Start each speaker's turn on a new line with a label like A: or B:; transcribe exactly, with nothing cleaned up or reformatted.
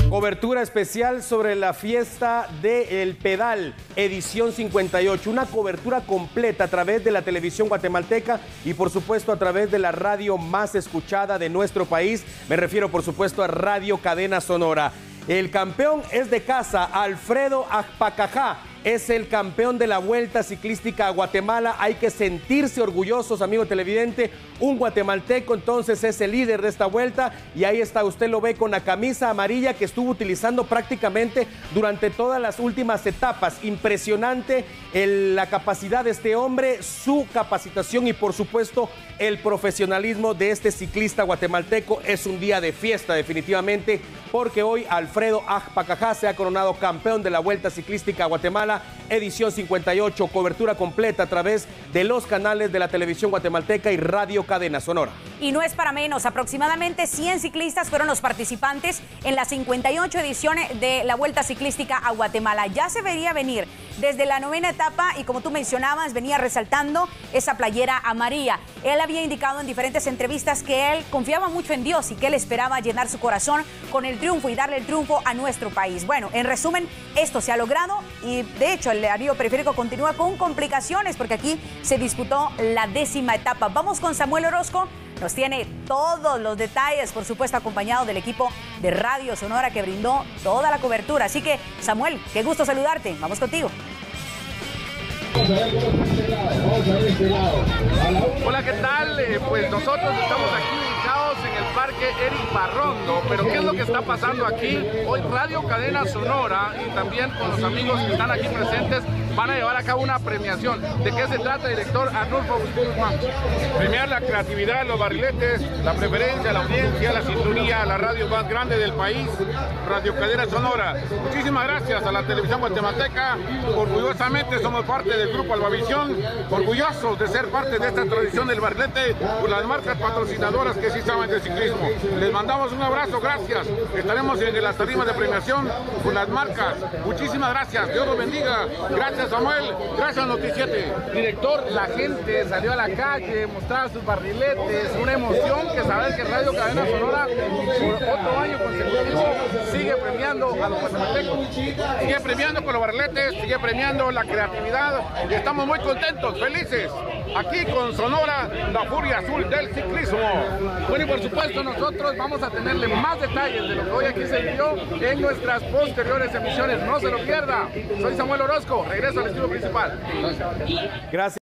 A: Cobertura especial sobre la fiesta del Pedal, edición cincuenta y ocho. Una cobertura completa a través de la televisión guatemalteca y por supuesto a través de la radio más escuchada de nuestro país. Me refiero por supuesto a Radio Cadena Sonora. El campeón es de casa, Alfredo Ajpacajá. Es el campeón de la Vuelta Ciclística a Guatemala. Hay que sentirse orgullosos, amigo televidente. Un guatemalteco entonces es el líder de esta vuelta y ahí está, usted lo ve con la camisa amarilla que estuvo utilizando prácticamente durante todas las últimas etapas. Impresionante el, la capacidad de este hombre, su capacitación y por supuesto el profesionalismo de este ciclista guatemalteco. Es un día de fiesta definitivamente porque hoy Alfredo Ajpacajá se ha coronado campeón de la Vuelta Ciclística a Guatemala, edición cincuenta y ocho, cobertura completa a través de los canales de la televisión guatemalteca y Radio Cadena Sonora.
B: Y no es para menos, aproximadamente cien ciclistas fueron los participantes en la cincuenta y ocho edición de la Vuelta Ciclística a Guatemala. Ya se vería venir desde la novena etapa y como tú mencionabas, venía resaltando esa playera amarilla. Él había indicado en diferentes entrevistas que él confiaba mucho en Dios y que él esperaba llenar su corazón con el triunfo y darle el triunfo a nuestro país. Bueno, en resumen, esto se ha logrado y de hecho el anillo periférico continúa con complicaciones porque aquí se disputó la décima etapa. Vamos con Samuel Orozco, nos tiene todos los detalles, por supuesto acompañado del equipo de Radio Sonora que brindó toda la cobertura. Así que Samuel, qué gusto saludarte, vamos contigo.
C: Hola, ¿qué tal? Eh, pues nosotros estamos aquí ubicados en el Parque Eric Barrondo, pero ¿qué es lo que está pasando aquí? Hoy Radio Cadena Sonora y también con los amigos que están aquí presentes van a llevar a cabo una premiación. ¿De qué se trata, director Arnulfo Agustín Guzmán?
D: Premiar la creatividad, los barriletes, la preferencia, la audiencia, la sintonía, la radio más grande del país, Radio Cadena Sonora. Muchísimas gracias a la televisión guatemalteca. Orgullosamente somos parte del grupo Albavisión, orgullosos de ser parte de esta tradición del barrilete por las marcas patrocinadoras que sí saben de ciclismo. Les mandamos un abrazo, gracias. Estaremos en las tarimas de premiación con las marcas. Muchísimas gracias, Dios los bendiga. Gracias Samuel, gracias Noticiete.
C: Director, la gente salió a la calle, mostraba sus barriletes, una emoción que saber que Radio Cadena Sonora por otro año consecutivo sigue premiando a los guatemaltecos.
D: Sigue premiando con los barriletes, sigue premiando la creatividad y estamos muy contentos, felices. Aquí con Sonora, la furia azul del ciclismo.
C: Bueno, y por supuesto nosotros vamos a tenerle más detalles de lo que hoy aquí se vivió en nuestras posteriores emisiones. No se lo pierda. Soy Samuel Orozco, regreso al estudio principal.
A: Gracias.